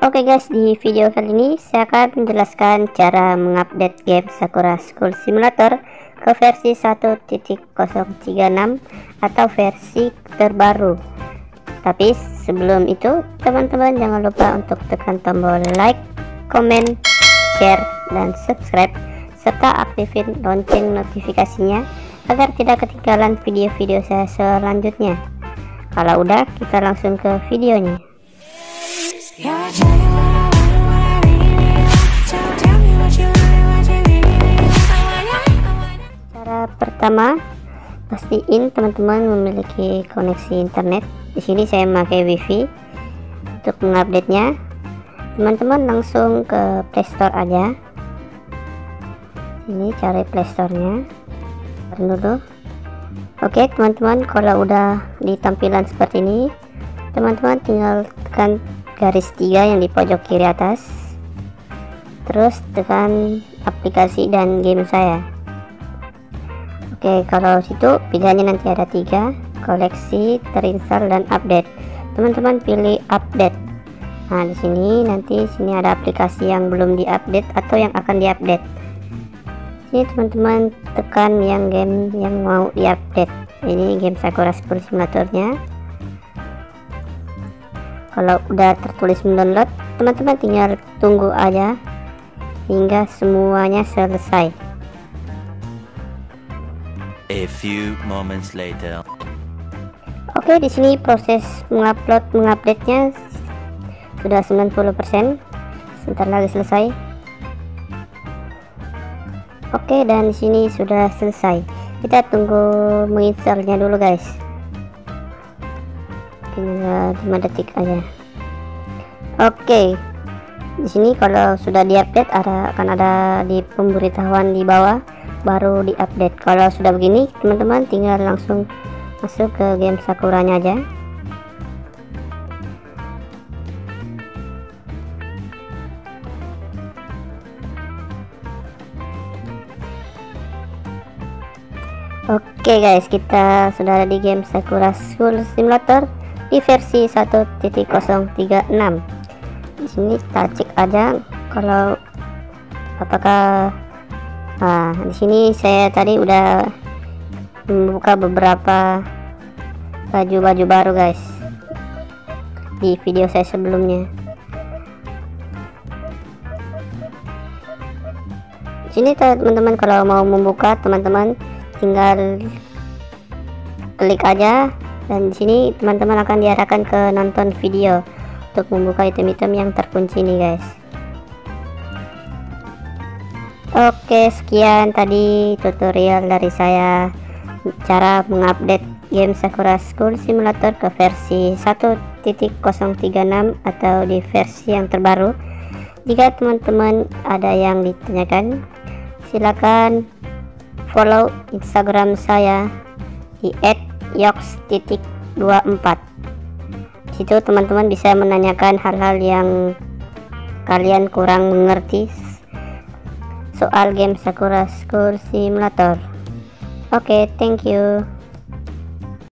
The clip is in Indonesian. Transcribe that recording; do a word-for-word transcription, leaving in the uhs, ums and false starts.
Oke guys, di video kali ini saya akan menjelaskan cara mengupdate game Sakura School Simulator ke versi satu titik nol tiga enam atau versi terbaru. Tapi sebelum itu, teman-teman jangan lupa untuk tekan tombol like, komen, share, dan subscribe, serta aktifin lonceng notifikasinya agar tidak ketinggalan video-video saya selanjutnya. Kalau udah, kita langsung ke videonya. Cara pertama, pastiin teman-teman memiliki koneksi internet. Di sini saya memakai wifi. Untuk mengupdate-nya, teman-teman langsung ke Play Store aja. Ini cari Play Store-nya dulu. Oke teman-teman, kalau udah di tampilan seperti ini, teman-teman tinggal tekan garis tiga yang di pojok kiri atas, terus tekan aplikasi dan game saya. Oke, kalau situ pilihannya nanti ada tiga, koleksi, terinstall, dan update. Teman-teman pilih update. Nah di sini nanti sini ada aplikasi yang belum diupdate atau yang akan diupdate. Sini teman-teman tekan yang game yang mau diupdate. Ini game Sakura School Simulatornya. Kalau udah tertulis mendownload, teman-teman tinggal tunggu aja hingga semuanya selesai. A few moments later. Oke, di sini proses mengupload mengupdate-nya sudah sembilan puluh persen. Sebentar lagi selesai. Oke, dan di sini sudah selesai. Kita tunggu menginstalnya dulu, guys. Tinggal lima detik aja. Oke, di sini kalau sudah diupdate ada akan ada di pemberitahuan di bawah baru diupdate. Kalau sudah begini, teman-teman tinggal langsung masuk ke game Sakuranya aja. Oke guys, kita sudah ada di game Sakura School Simulator di versi satu titik nol tiga enam. Di sini kita cek aja kalau apakah nah, di sini saya tadi udah membuka beberapa baju-baju baru guys di video saya sebelumnya. Di sini teman-teman kalau mau membuka, teman-teman tinggal klik aja, dan di sini teman-teman akan diarahkan ke nonton video untuk membuka item-item yang terkunci nih guys. Oke, sekian tadi tutorial dari saya cara mengupdate game Sakura School Simulator ke versi satu titik nol tiga enam atau di versi yang terbaru. Jika teman-teman ada yang ditanyakan, silakan follow Instagram saya di et yoks titik dua empat. Situ teman-teman bisa menanyakan hal-hal yang kalian kurang mengerti soal game Sakura School Simulator. Oke, okay, thank you.